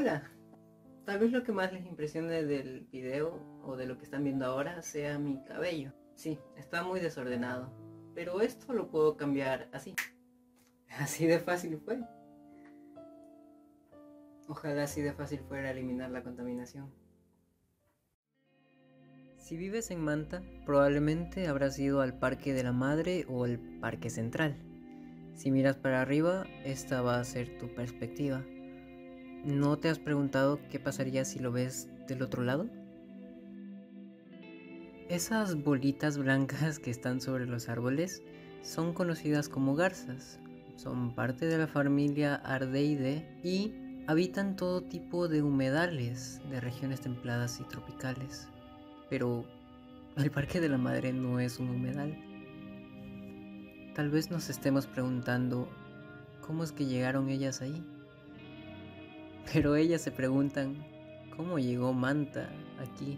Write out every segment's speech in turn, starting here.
Hola, tal vez lo que más les impresione del video o de lo que están viendo ahora sea mi cabello. Sí, está muy desordenado, pero esto lo puedo cambiar así. Así de fácil fue. Ojalá así de fácil fuera eliminar la contaminación. Si vives en Manta, probablemente habrás ido al Parque de la Madre o el Parque Central. Si miras para arriba, esta va a ser tu perspectiva. ¿No te has preguntado qué pasaría si lo ves del otro lado? Esas bolitas blancas que están sobre los árboles son conocidas como garzas. Son parte de la familia Ardeidae y habitan todo tipo de humedales de regiones templadas y tropicales. Pero el Parque de la Madre no es un humedal. Tal vez nos estemos preguntando cómo es que llegaron ellas ahí. Pero ellas se preguntan cómo llegó Manta aquí.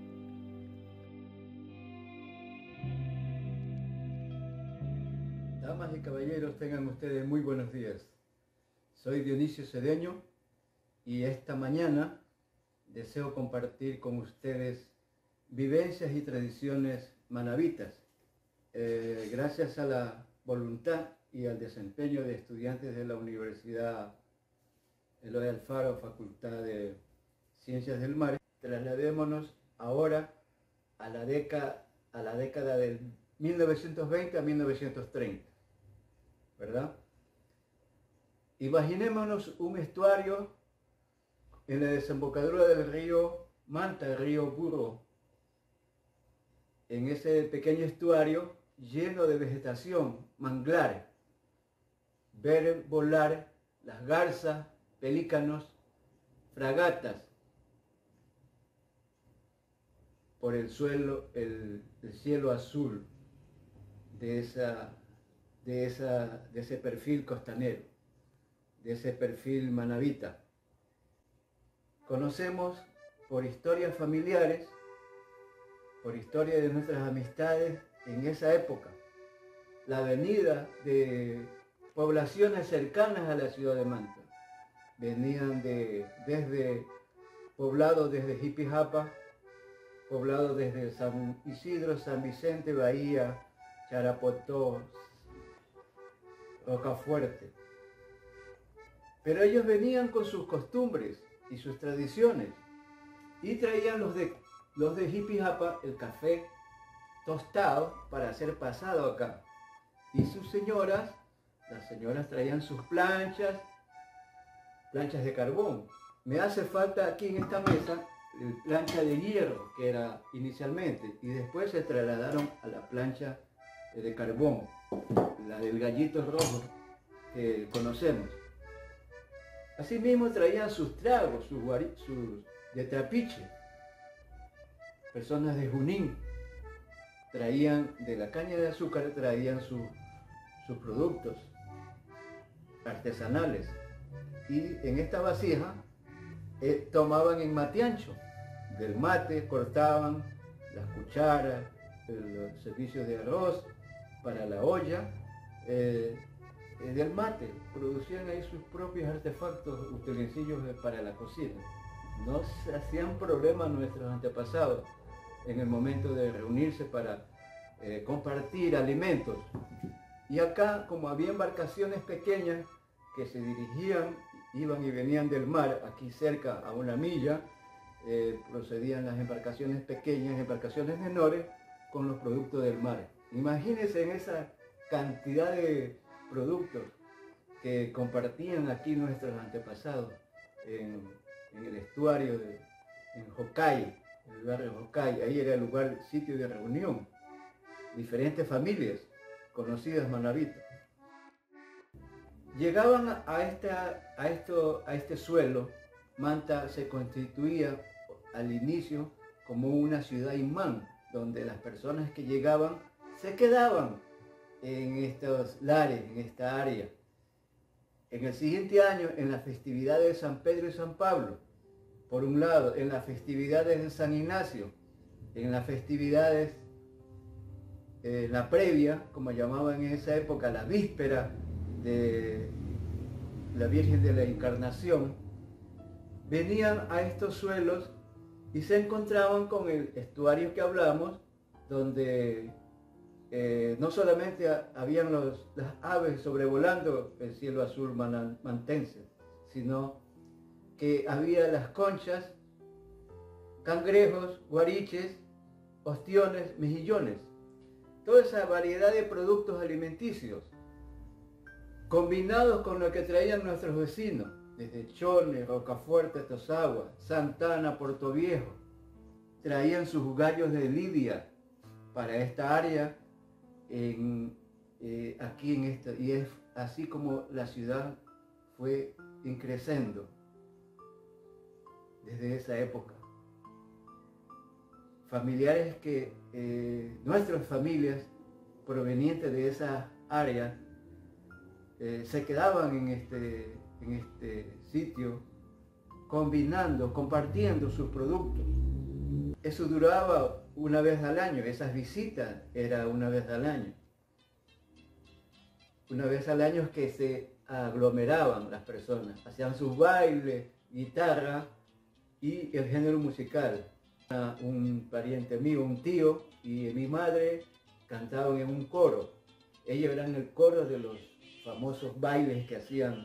Damas y caballeros, tengan ustedes muy buenos días. Soy Dionisio Cedeño y esta mañana deseo compartir con ustedes vivencias y tradiciones manabitas. Gracias a la voluntad y al desempeño de estudiantes de la Universidad Eloy Alfaro, Facultad de Ciencias del Mar, trasladémonos ahora a la década del 1920 a 1930. ¿Verdad? Imaginémonos un estuario en la desembocadura del río Manta, el río Burro. En ese pequeño estuario lleno de vegetación, manglar, ver volar las garzas, pelícanos, fragatas por el suelo, el cielo azul de ese perfil costanero, de ese perfil manabita. Conocemos por historias familiares, por historia de nuestras amistades en esa época, la venida de poblaciones cercanas a la ciudad de Manta. Venían desde poblados desde Jipijapa, poblados desde San Isidro, San Vicente, Bahía, Charapotó, Rocafuerte. Pero ellos venían con sus costumbres y sus tradiciones y traían los de Jipijapa el café tostado para ser pasado acá. Y sus señoras, las señoras traían sus planchas de carbón. Me hace falta aquí en esta mesa la plancha de hierro que era inicialmente y después se trasladaron a la plancha de carbón, la del gallito rojo que conocemos. Asimismo traían sus tragos, sus de trapiche. Personas de Junín traían de la caña de azúcar, traían sus productos artesanales y en esta vasija tomaban en mate ancho. Del mate cortaban las cucharas, los servicios de arroz para la olla, del mate, producían ahí sus propios artefactos, utensilios para la cocina. No se hacían problemas nuestros antepasados en el momento de reunirse para compartir alimentos. Y acá, como había embarcaciones pequeñas que se dirigían, iban y venían del mar, aquí cerca a una milla, procedían las embarcaciones pequeñas, embarcaciones menores, con los productos del mar. Imagínense en esa cantidad de productos que compartían aquí nuestros antepasados en el estuario en Jocay, en el barrio Jocay. Ahí era el lugar, sitio de reunión. Diferentes familias conocidas manabitas. Llegaban a este suelo. Manta se constituía al inicio como una ciudad imán, donde las personas que llegaban se quedaban en estos lares, en esta área. En el siguiente año, en las festividades de San Pedro y San Pablo, por un lado, en las festividades de San Ignacio, en las festividades, la previa, como llamaban en esa época, la víspera de la Virgen de la Encarnación, venían a estos suelos y se encontraban con el estuario que hablamos, donde no solamente habían las aves sobrevolando el cielo azul mantense, sino que había las conchas, cangrejos, guariches, ostiones, mejillones, toda esa variedad de productos alimenticios, combinados con lo que traían nuestros vecinos, desde Chones, Rocafuerte, Tosagua, Santana, Puerto Viejo. Traían sus gallos de lidia para esta área, aquí en esta, y es así como la ciudad fue creciendo desde esa época. Familiares nuestras familias provenientes de esas áreas se quedaban en este sitio, combinando, compartiendo sus productos. Eso duraba una vez al año, esas visitas era una vez al año. Una vez al año es que se aglomeraban las personas, hacían sus bailes, guitarra y el género musical. Un pariente mío, un tío y mi madre cantaban en un coro. Ellos eran el coro de los famosos bailes que hacían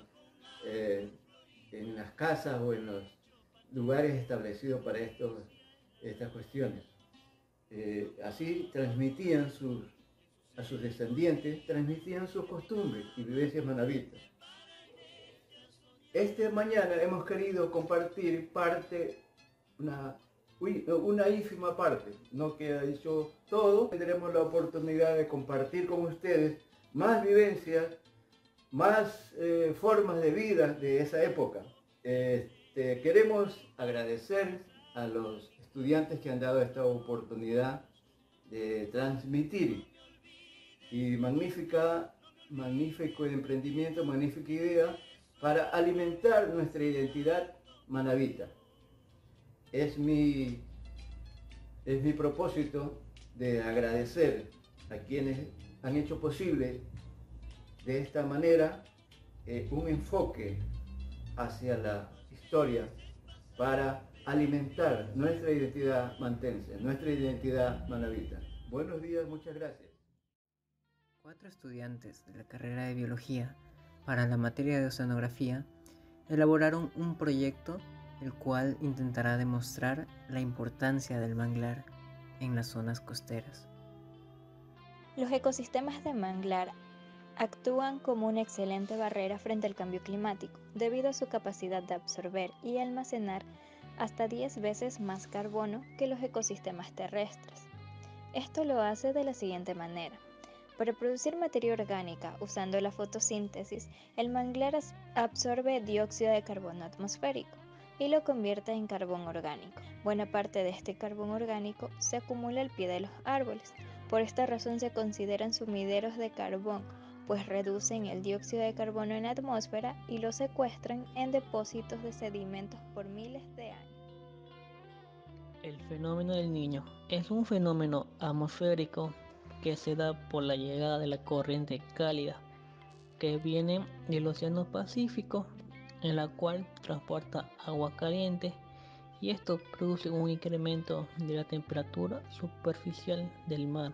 en las casas o en los lugares establecidos para estas cuestiones. Así transmitían a sus descendientes, transmitían sus costumbres y vivencias manavitas. Mañana hemos querido compartir una ínfima parte, no queda dicho todo. Tendremos la oportunidad de compartir con ustedes más vivencias, más formas de vida de esa época. Queremos agradecer a los estudiantes que han dado esta oportunidad de transmitir y magnífico emprendimiento, magnífica idea para alimentar nuestra identidad manavita. Es mi propósito de agradecer a quienes han hecho posible de esta manera un enfoque hacia la historia para alimentar nuestra identidad mantense, nuestra identidad manavita. Buenos días, muchas gracias. 4 estudiantes de la carrera de biología para la materia de oceanografía elaboraron un proyecto el cual intentará demostrar la importancia del manglar en las zonas costeras. Los ecosistemas de manglar actúan como una excelente barrera frente al cambio climático, debido a su capacidad de absorber y almacenar hasta 10 veces más carbono que los ecosistemas terrestres. Esto lo hace de la siguiente manera. Para producir materia orgánica usando la fotosíntesis, el manglar absorbe dióxido de carbono atmosférico y lo convierte en carbón orgánico. Buena parte de este carbón orgánico se acumula al pie de los árboles. Por esta razón se consideran sumideros de carbón, pues reducen el dióxido de carbono en la atmósfera y lo secuestran en depósitos de sedimentos por miles de años. El fenómeno del Niño es un fenómeno atmosférico que se da por la llegada de la corriente cálida que viene del Océano Pacífico, en la cual transporta agua caliente, y esto produce un incremento de la temperatura superficial del mar,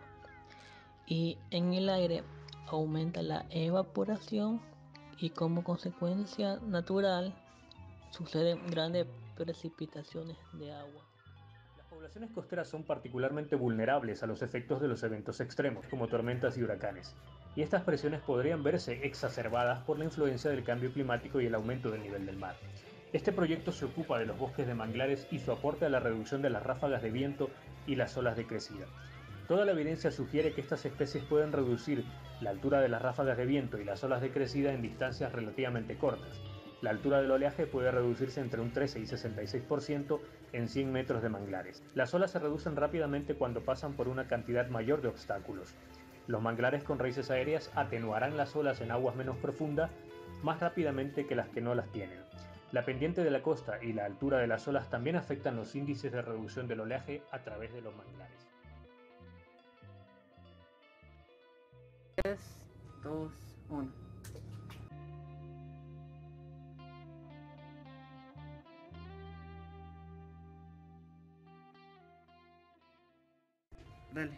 y en el aire aumenta la evaporación y como consecuencia natural suceden grandes precipitaciones de agua. Las poblaciones costeras son particularmente vulnerables a los efectos de los eventos extremos, como tormentas y huracanes, y estas presiones podrían verse exacerbadas por la influencia del cambio climático y el aumento del nivel del mar. Este proyecto se ocupa de los bosques de manglares y su aporte a la reducción de las ráfagas de viento y las olas de crecida. Toda la evidencia sugiere que estas especies pueden reducir la altura de las ráfagas de viento y las olas de crecida en distancias relativamente cortas. La altura del oleaje puede reducirse entre un 13 y 66% en 100 metros de manglares. Las olas se reducen rápidamente cuando pasan por una cantidad mayor de obstáculos. Los manglares con raíces aéreas atenuarán las olas en aguas menos profundas más rápidamente que las que no las tienen. La pendiente de la costa y la altura de las olas también afectan los índices de reducción del oleaje a través de los manglares. 3, 2, 1. Dale.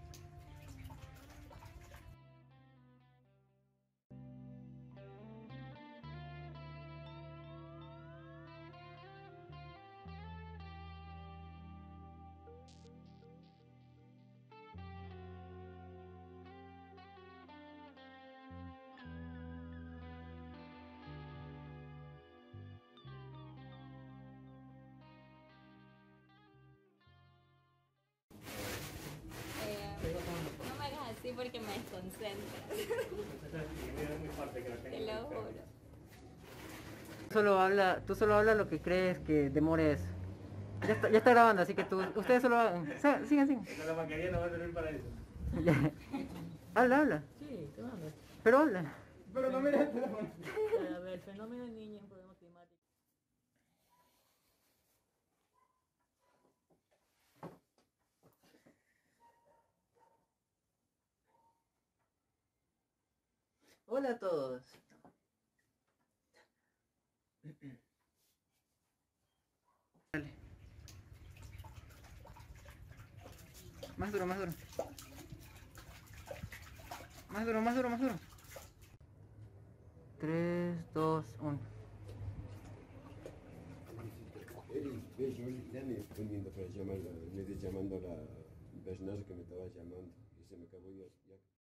No me hagas así porque me desconcentras. Te lo juro. Tú solo habla lo que crees que demores. Ya está grabando, así que ustedes solo sigan. La mascarilla no va a servir para eso. Habla. Sí, te mando. Pero habla. Pero no mires el teléfono. A ver, el fenómeno del niño es un problema climático. Hola a todos. Dale. Más duro. Más duro. 3, 2, 1. Yo ya me estoy poniendo para llamar, me estoy llamando a la personaje que me estaba llamando y se me acabó ya.